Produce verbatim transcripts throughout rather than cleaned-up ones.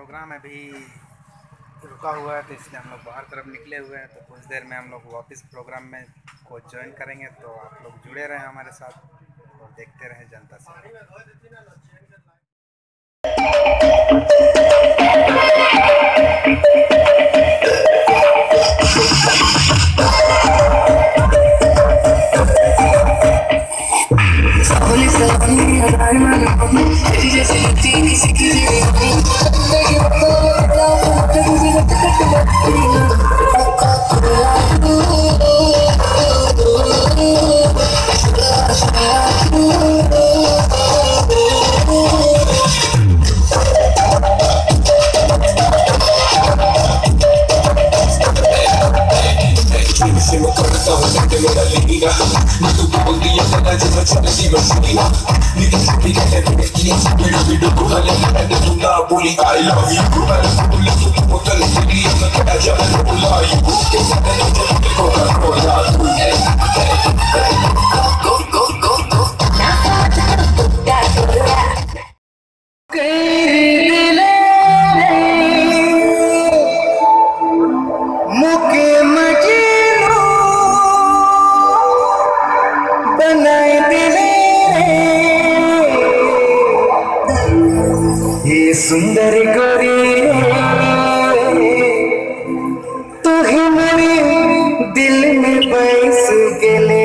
Programme अभी रुका हुआ है, तो इसलिए हम लोग बाहर तरफ निकले हुए हैं। तो कुछ देर में हम लोग वापस प्रोग्राम में को ज्वाइन करेंगे। तो आप लोग जुड़े रहें हमारे साथ और देखते रहें जनता सेवा। I love you. सुंदर गोरी तू ही मेरे दिल में बस गेले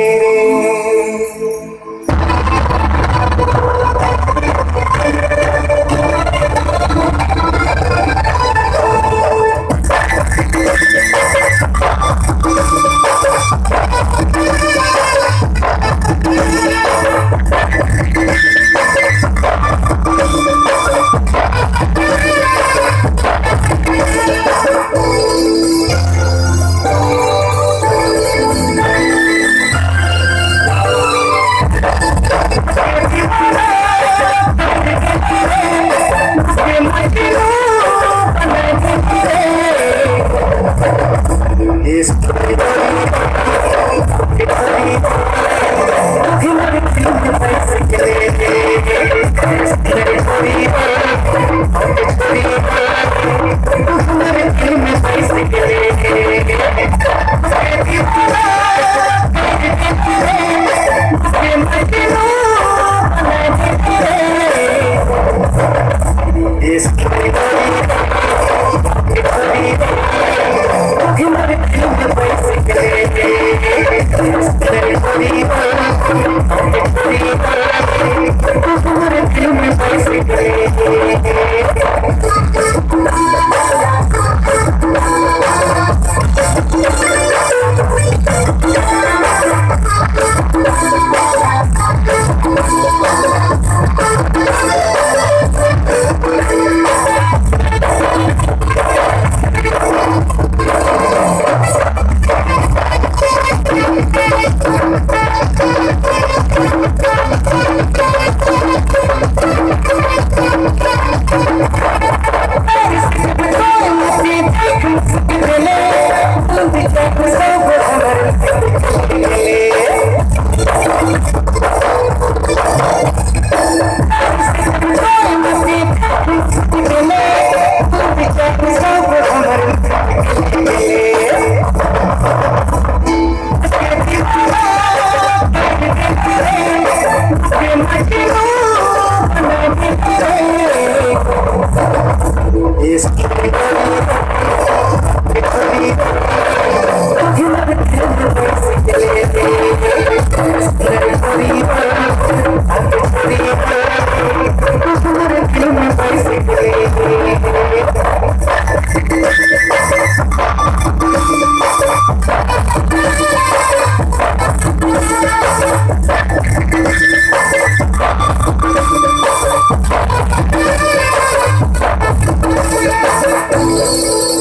Thank you.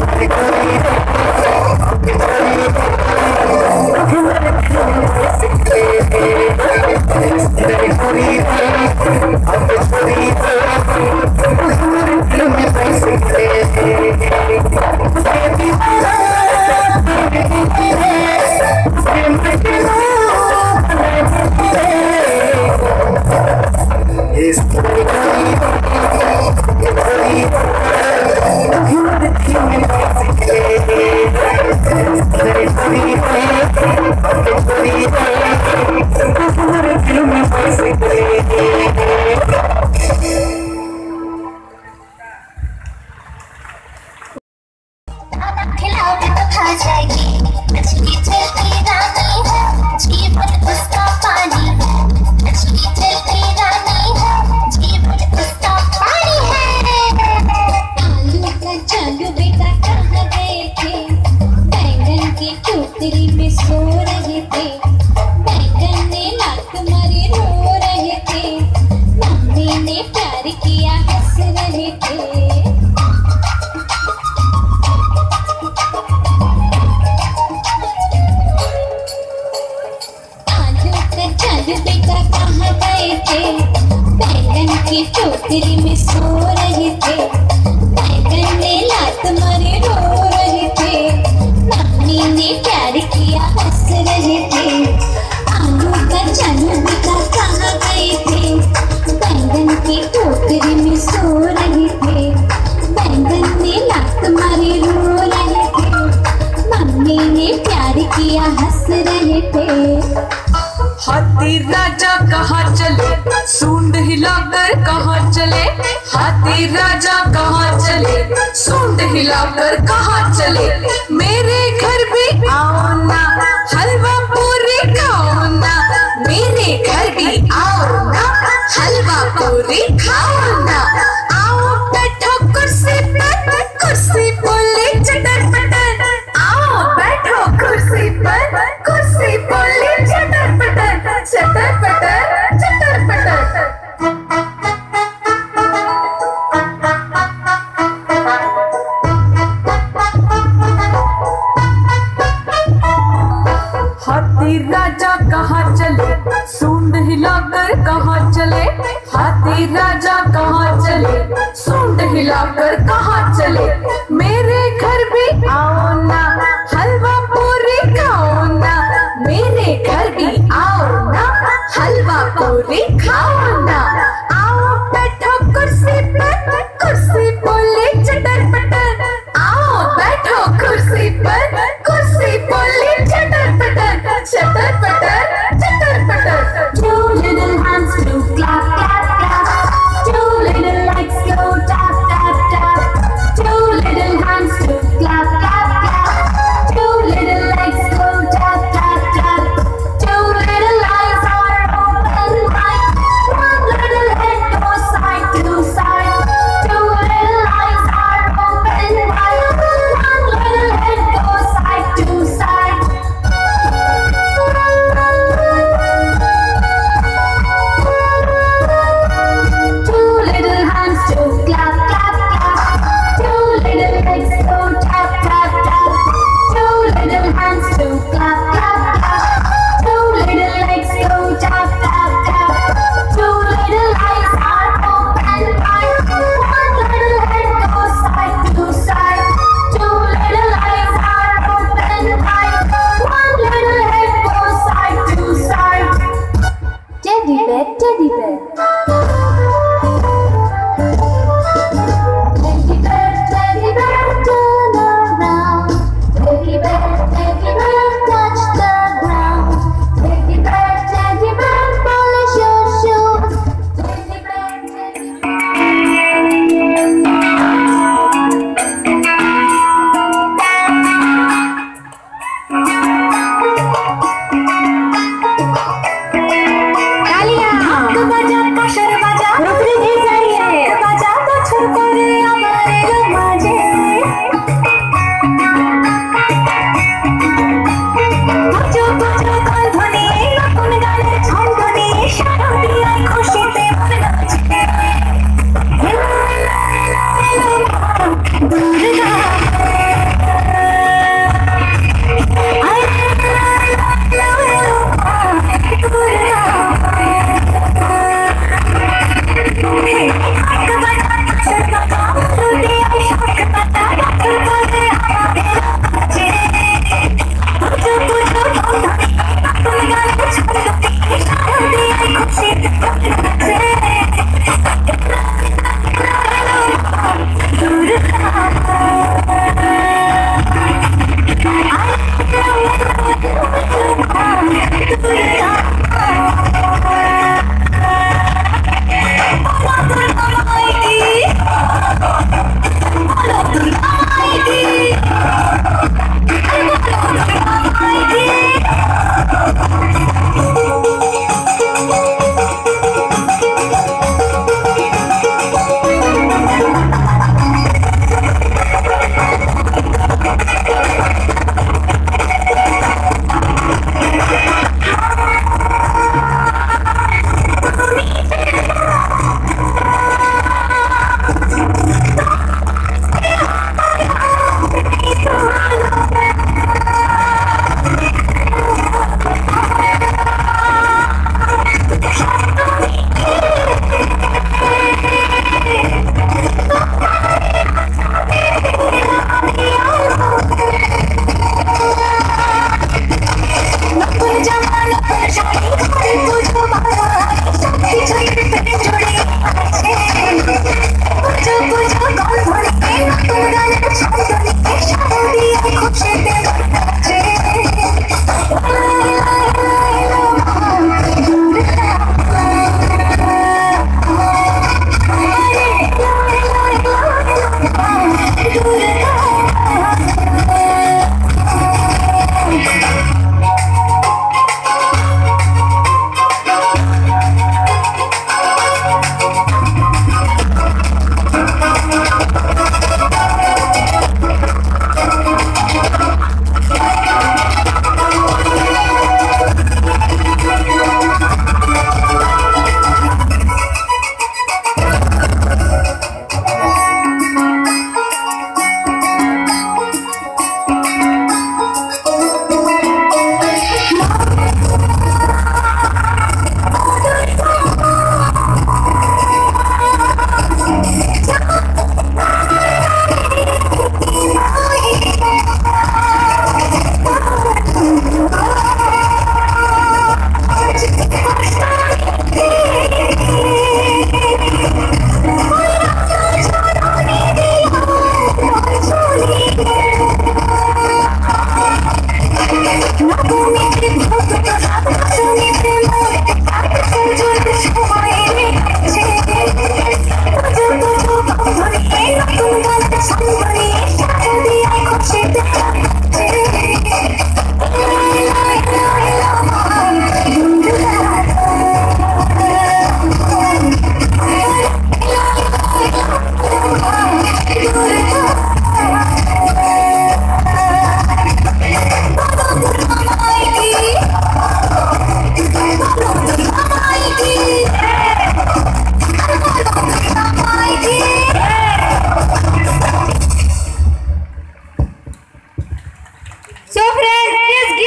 खिलाओगे तो खा जाएगी, मछली जल की रानी है, जीवन उसका पानी है। मछली जल की रानी है, जीवन उसका पानी है। आलू का चालू बेटा कहाँ गए थे, बैंगन की टोकरी में सो रहे थे। बैंगन ने लात मारी रो रहे थे, मम्मी ने प्यार किया हंस रहे थे। चालू बेटा कहाँ गए थे, बैंगन की टोकरी में सो रहे थे। बैंगन ने लात मारे रो रहे थे, मम्मी ने प्यार किया हंस रहे थे। आलू का चालू बेटा कहाँ गए थे, बैंगन की टोकरी में सो रहे थे। बैंगन ने लात मारे रो रहे थे, मम्मी ने प्यार किया हंस रहे थे। हाथी राजा कहाँ चले, सूंड हिलाकर कहाँ चले। हाथी राजा कहाँ चले, सूंड हिलाकर कहाँ चले। मेरे घर भी आओ ना, हलवा पूरी खाओ ना। मेरे घर भी आओ ना, हलवा पूरी खाओ ना। आओ बैठो कुर्सी पर, कुर्सी बोले चटर पटर। आओ बैठो कुर्सी पर, कुर्सी बोले चटर पटर। चटर पटर चटर पटर। हाथी राजा कहाँ चले, सूंड हिलाकर कहाँ चले। हाथी राजा कहाँ चले, सूंड हिलाकर कहाँ चले। मेरे घर भी आओ ना, हलवा पूरी खाओ ना। मेरे घर भी आओ ना, हलवा पूरी खाओ ना। आओ बैठो कुर्सी पर, कुर्सी बोले चटर पटर। आओ बैठो कुर्सी पर, कुर्सी बोले चटर पटर। चटर पटर चटर पटर। Two little hands to clap clap clap, two little legs go tap tap tap. Two little hands to clap clap clap, two little legs go tap tap tap. Two little eyes are open wide, one little head goes side to side. Two little eyes are open wide, one little head goes side to side.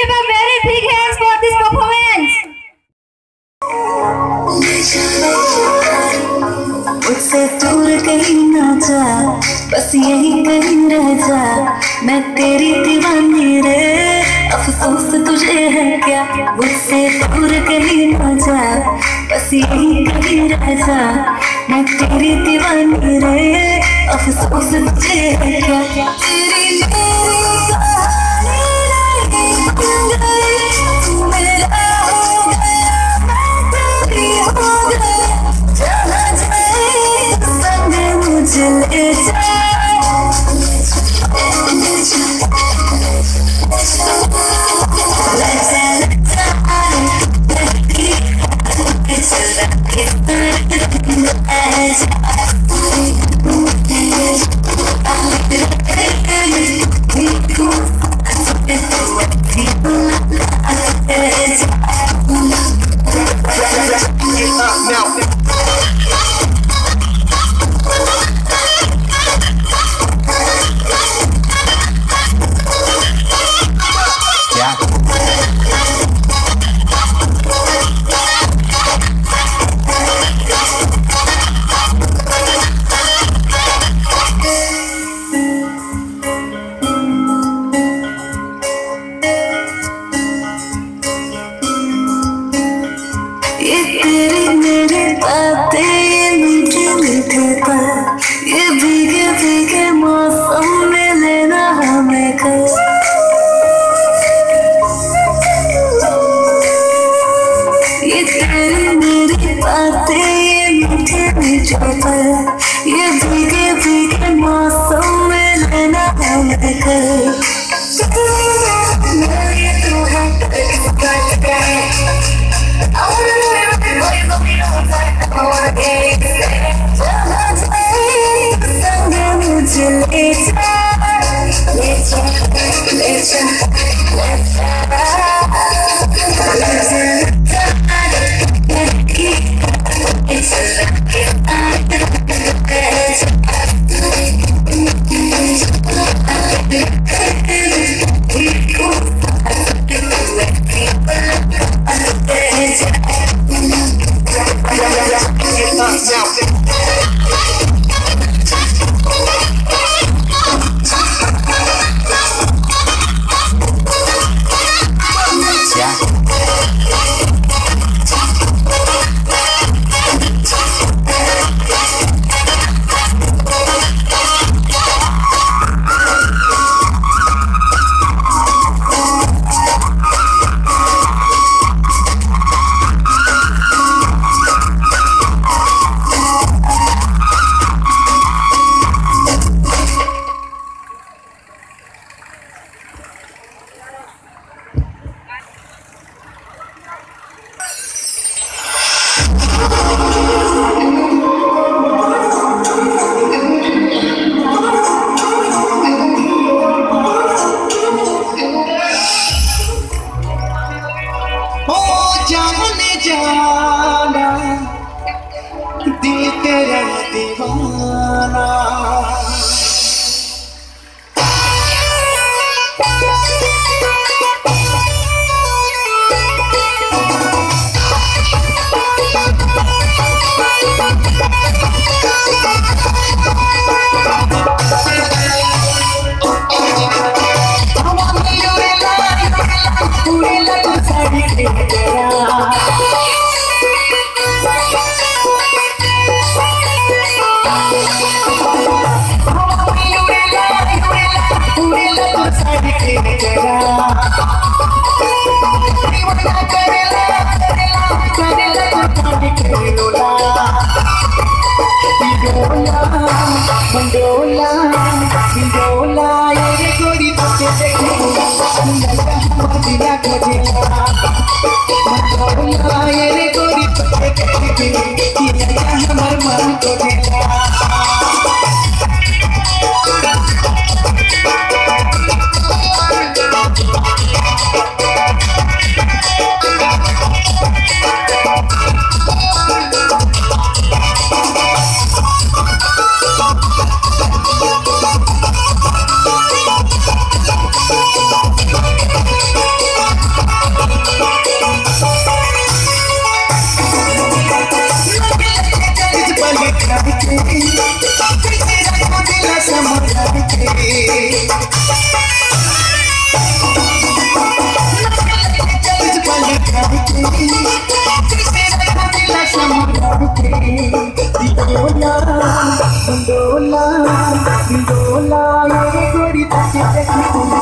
give a very big hands for this performance. मुझसे दूर कहीं ना जा, बस यहीं कहीं रह जा, मैं तेरी दीवानी रे, अफसोस तुझे है क्या। मुझसे दूर कहीं ना जा, बस यहीं कहीं रह जा, मैं तेरी दीवानी रे, अफसोस तुझे है क्या। तेरी मेरी कहानी रही, तू मेरा हो गया, मैं तेरी हो गई, जहाँ जाए संग मुझे ले जा। ये तेरी मेरी बातें, ये मीठे मीठे पल, ये भीगे भीगे मौसम में लेना हमें कस। ये तेरी मेरी बातें, ये मीठे मीठे पल, ये भीगे भीगे मौसम में लेना हमें कस। तू है I wanna live with you, boy, but we don't fight. I wanna get it. जहाँ जाए संग मुझे ले जा, ले जा, ले जा, ले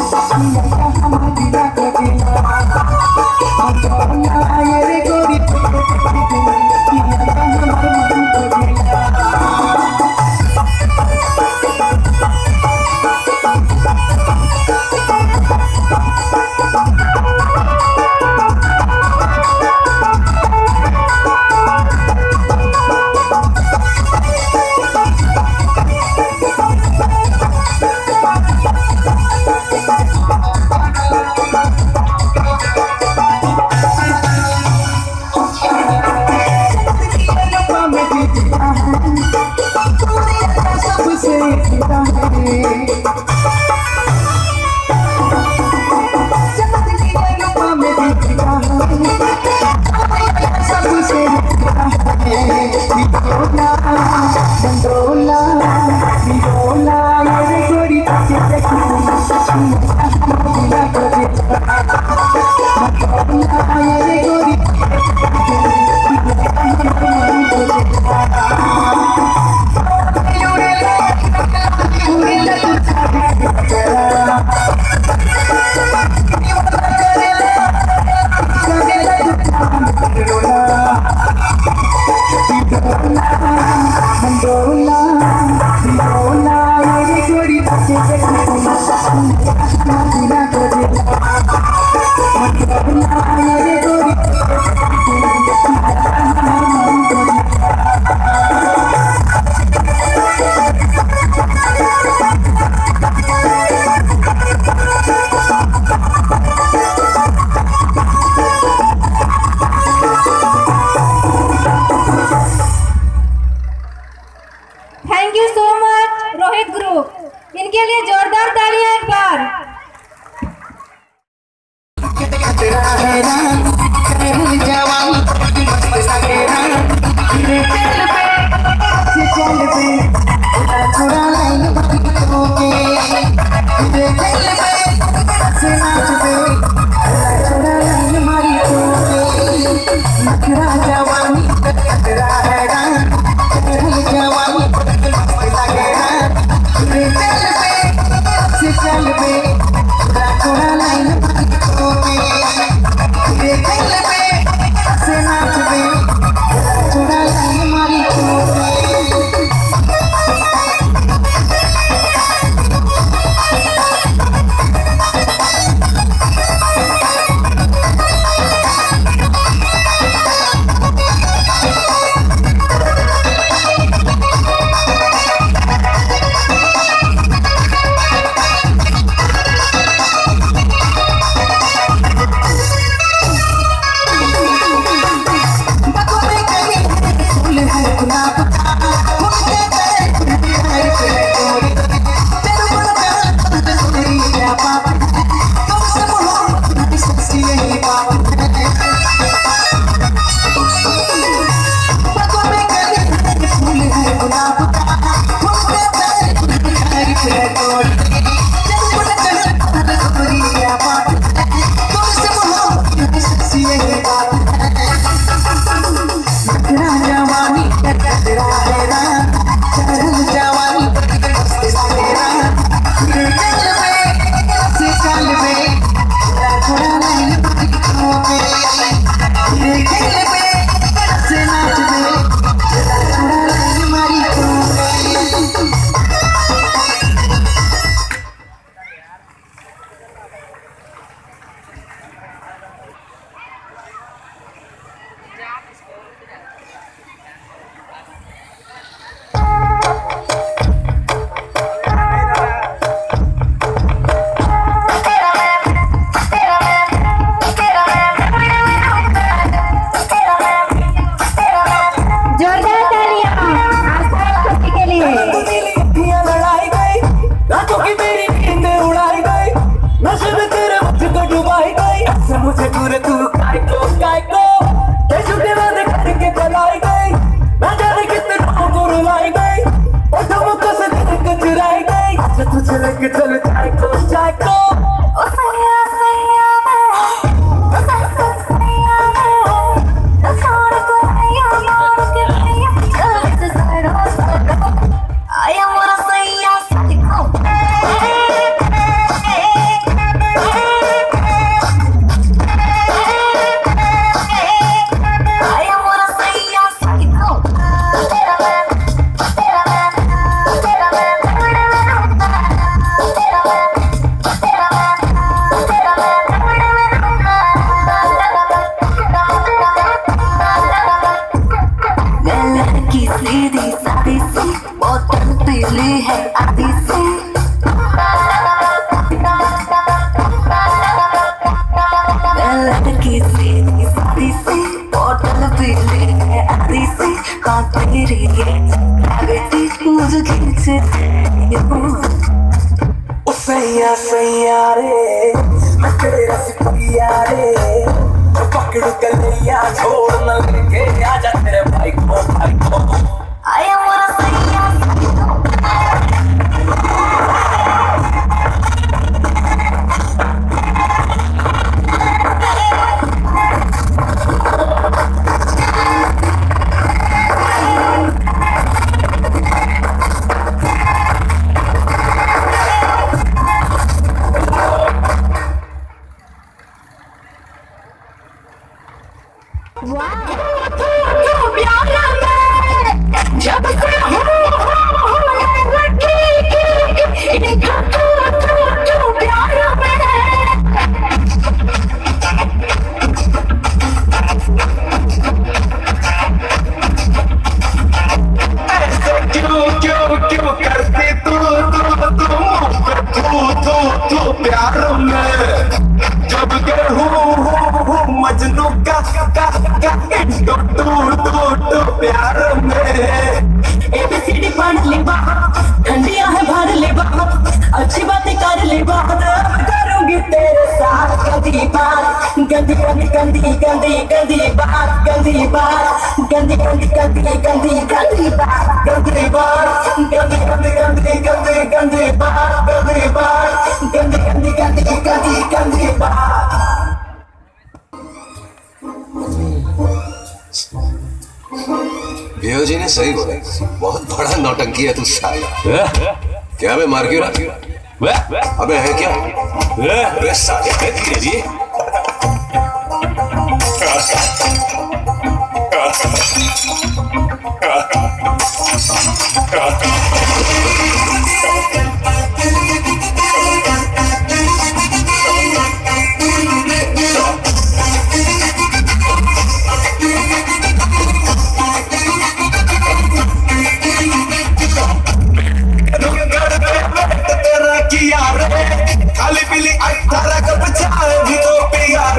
thank you so much Rohit group. इनके लिए जोरदार तालियां एक बार। झुका तेरी ग्रेविटी मुझे खींचती ओ सैया सैया रे मैं तेरा सिपिया रे पकड़ कलैया छोड़ न लेके आजा तेरे भाई को भाई को आया मोरा सैया मजनू का का का टू टू टू प्यार में एबीसीडी पढ़ ले बा ठंडियां है भर ले बा अच्छी बातें कर ले बा करूंगी तेरे साथ गंदी बात गंदी गंदी गंदी गंदी गंदी बात गंदी बात गंदी गंदी गंदी गंदी गंदी बात गंदी बात गंदी गंदी गंदी गंदी गंदी बात गंदी बात गंदी गंदी गंदी गंदी गंदी बात भेयो जी ने सही बोला, बहुत बड़ा नौटंकी है तू साला। क्या मैं मार क्यों रहा? अबे है क्या? अबे साले तेरी खाली पीली अठारह कप चाय भी तो प्यार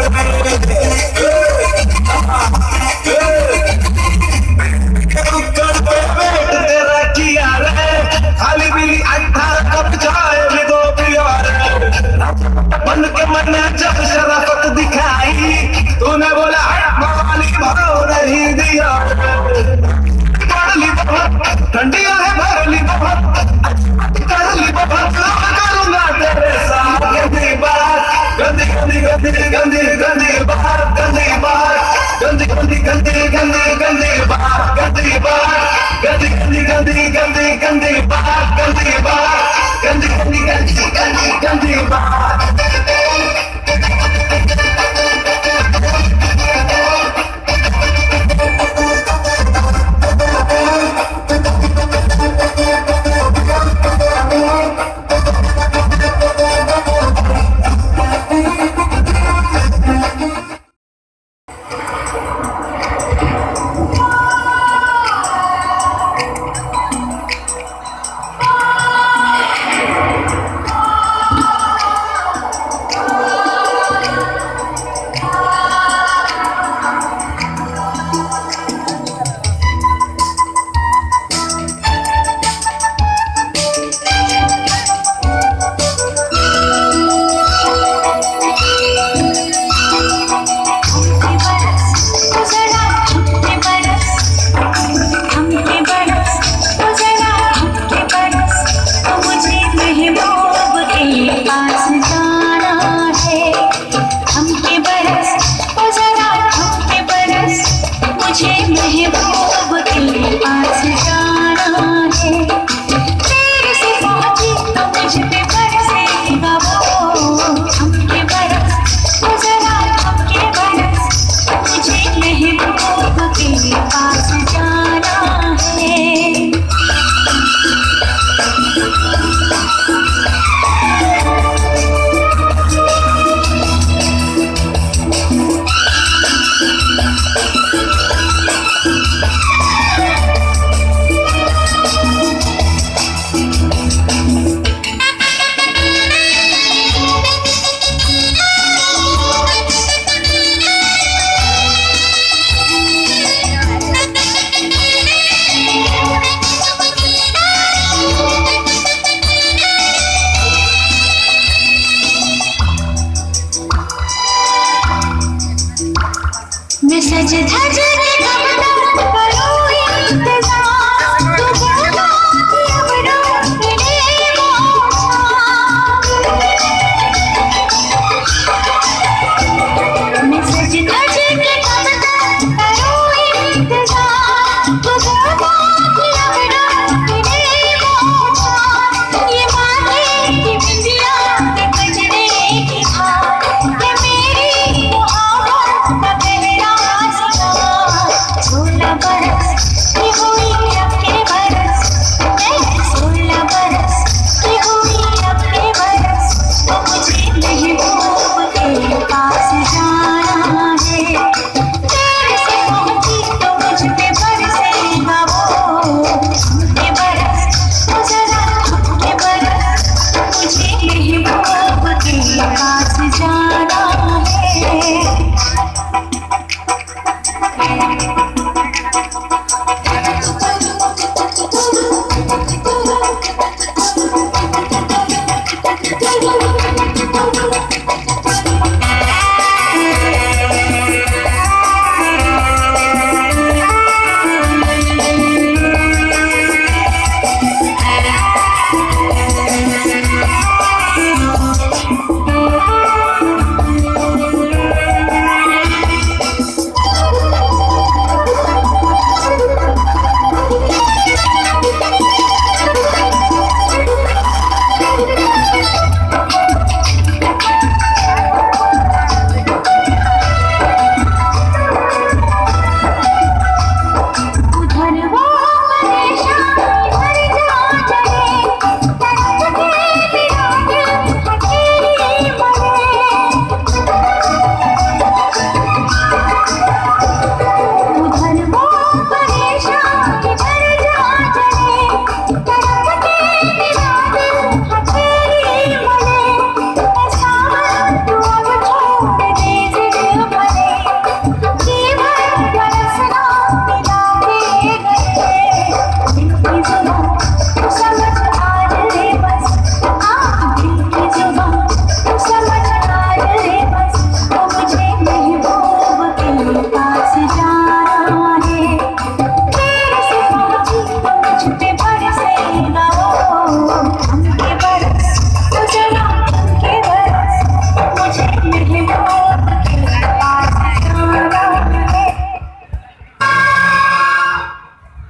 तेरा किया रे खाली पीली अठारह कप चाय भी तो प्यार मन के मन जब शराफत दिखाई तूने बोला माली भाव नहीं दिया ठंडियां है भरली करली करूंगा तेरे साथ गंदी बात गंदी गंदी गंदी गंदी गंदी बात गंदी बात गंदी गंदी गंदी गंदी गंदी बात गंदी बात गंदी गंदी गंदी गंदी गंदी बात गंदी बात गंदी गंदी गंदी गंदी गंदी बात मैं सज धज के कब तक करूं इंतजार, तू बोला कि अब रोक ले मौसम। मैं सज धज के कब तक करूं इंतजार, तू बोला कि अब रोक ले मौसम। ये माथे की बिंदिया के गजरे की हार, ये मेरी मोहब्बत का पहला सिंगार। सोलह बरस की हुई अब के बरस, मैं सोलह बरस की हुई अब के बरस, तो मुझे महबूब के पास जाना है। तेरे से पहुंची तो मुझ पे बरसेगा वो के बरस, तो जरा के बरस, मुझे महबूब के पास जाना है।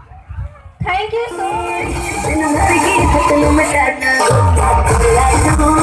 Thank you so much.